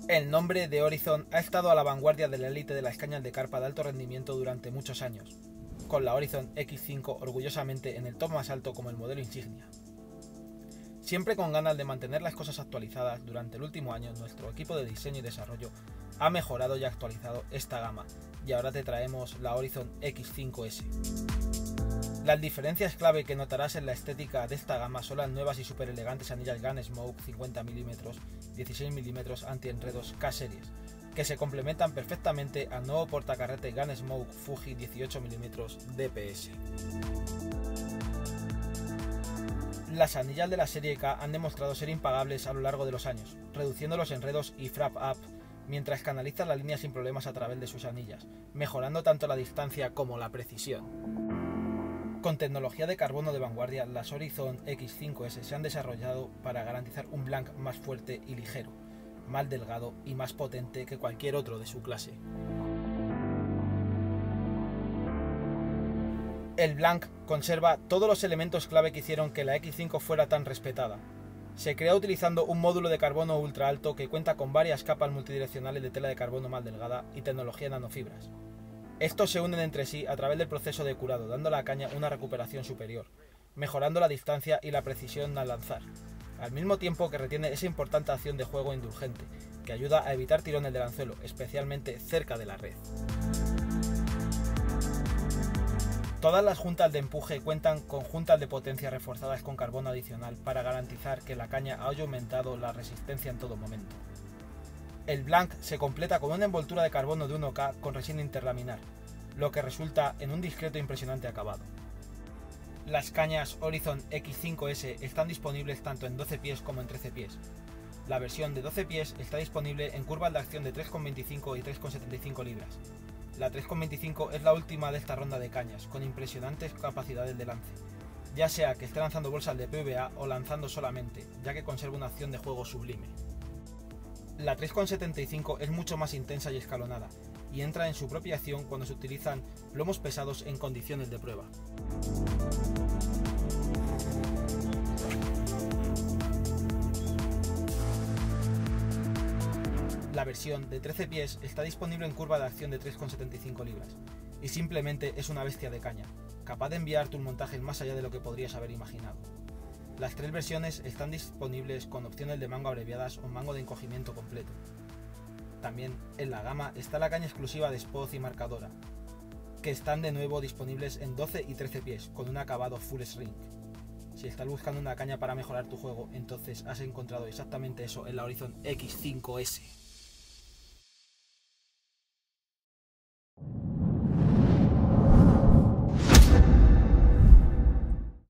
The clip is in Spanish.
El nombre de Horizon ha estado a la vanguardia de la élite de las cañas de carpa de alto rendimiento durante muchos años, con la Horizon X5 orgullosamente en el top más alto como el modelo insignia. Siempre con ganas de mantener las cosas actualizadas, durante el último año nuestro equipo de diseño y desarrollo ha mejorado y actualizado esta gama, y ahora te traemos la Horizon X5S. Las diferencias clave que notarás en la estética de esta gama son las nuevas y super elegantes anillas Gunsmoke 50mm, 16mm anti-enredos K-Series, que se complementan perfectamente al nuevo portacarrete Gunsmoke Fuji 18mm DPS. Las anillas de la serie K han demostrado ser impagables a lo largo de los años, reduciendo los enredos y frap up mientras canalizan la línea sin problemas a través de sus anillas, mejorando tanto la distancia como la precisión. Con tecnología de carbono de vanguardia, las Horizon X5S se han desarrollado para garantizar un blank más fuerte y ligero, más delgado y más potente que cualquier otro de su clase. El blank conserva todos los elementos clave que hicieron que la X5 fuera tan respetada. Se creó utilizando un módulo de carbono ultra alto que cuenta con varias capas multidireccionales de tela de carbono más delgada y tecnología de nanofibras. Estos se unen entre sí a través del proceso de curado, dando a la caña una recuperación superior, mejorando la distancia y la precisión al lanzar, al mismo tiempo que retiene esa importante acción de juego indulgente, que ayuda a evitar tirones del anzuelo, especialmente cerca de la red. Todas las juntas de empuje cuentan con juntas de potencia reforzadas con carbono adicional para garantizar que la caña haya aumentado la resistencia en todo momento. El blank se completa con una envoltura de carbono de 1K con resina interlaminar, lo que resulta en un discreto e impresionante acabado. Las cañas Horizon X5S están disponibles tanto en 12 pies como en 13 pies. La versión de 12 pies está disponible en curvas de acción de 3,25 y 3,75 libras. La 3,25 es la última de esta ronda de cañas, con impresionantes capacidades de lance, ya sea que esté lanzando bolsas de PVA o lanzando solamente, ya que conserva una acción de juego sublime. La 3,75 es mucho más intensa y escalonada, y entra en su propia acción cuando se utilizan plomos pesados en condiciones de prueba. La versión de 13 pies está disponible en curva de acción de 3,75 libras, y simplemente es una bestia de caña, capaz de enviar tus montajes más allá de lo que podrías haber imaginado. Las tres versiones están disponibles con opciones de mango abreviadas o mango de encogimiento completo. También en la gama está la caña exclusiva de Spoz y marcadora, que están de nuevo disponibles en 12 y 13 pies con un acabado full shrink. Si estás buscando una caña para mejorar tu juego, entonces has encontrado exactamente eso en la Horizon X5S.